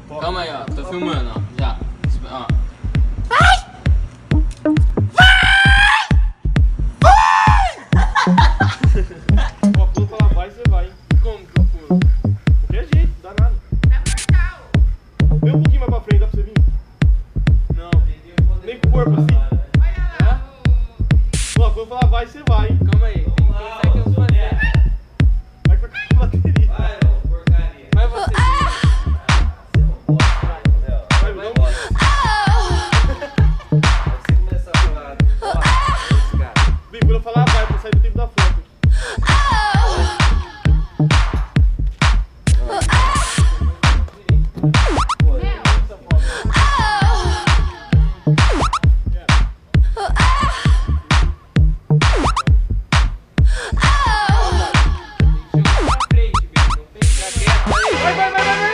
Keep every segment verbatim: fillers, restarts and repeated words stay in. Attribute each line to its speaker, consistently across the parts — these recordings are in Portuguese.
Speaker 1: Calma aí, ó. Tô filmando, ó. Já. Ó.
Speaker 2: Ó, pulo pra lá, vai, você vai, hein?
Speaker 1: Como que eu pulo?
Speaker 2: Qualquer jeito, dá nada.
Speaker 3: Dá portal.
Speaker 2: Vem um pouquinho mais pra frente, dá pra você vir?
Speaker 1: Não.
Speaker 2: Nem com o corpo assim.
Speaker 3: Olha lá.
Speaker 2: Ó, quando eu falar vai, você vai, hein?
Speaker 1: Calma aí. Tem que pensar que eu vou fazer.
Speaker 2: Vai com a bateria.
Speaker 4: Vai, ô, porcaria.
Speaker 1: Vai você.
Speaker 2: Vai, não.
Speaker 4: Você começar a falar. Esse cara.
Speaker 2: Bem, quando eu falar vai, pra sair do tempo da foto. Vai, vai, vai, vai, vai.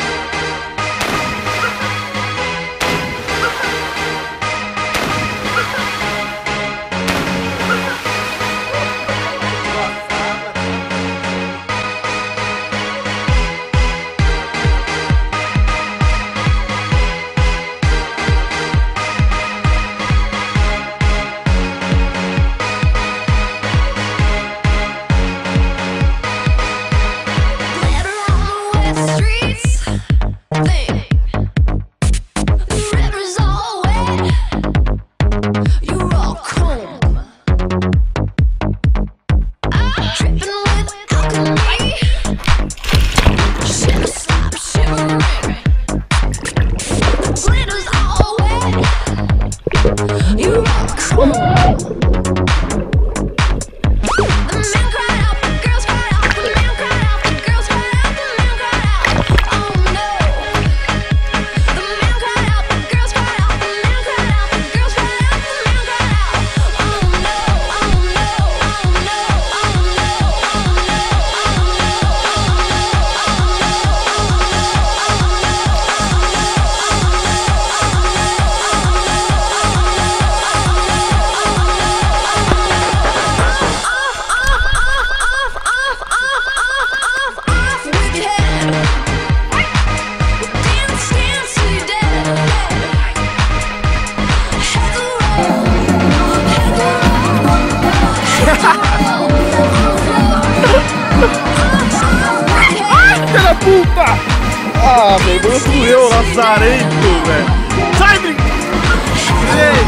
Speaker 2: Filha da puta! Ah, velho, eu fui eu, lazarento, velho. Sai, brinco! Ei!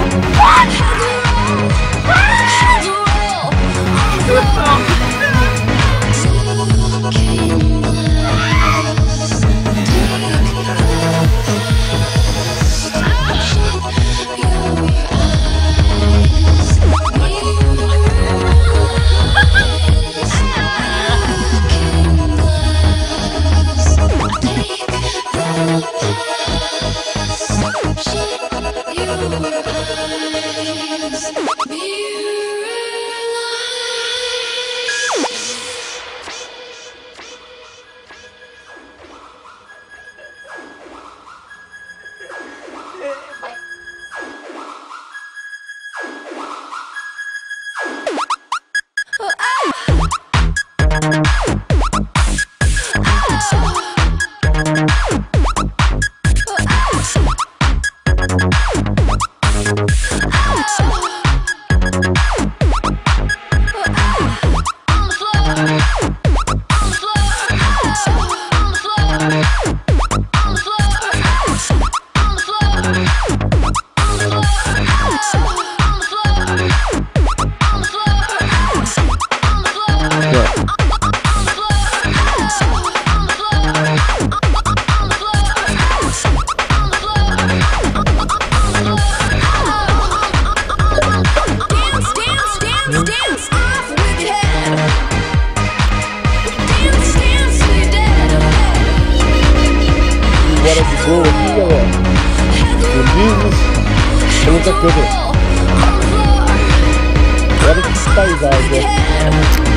Speaker 2: Bora de boa aqui, galera. Felizes. Vamos a câmera. Bora de paisagem.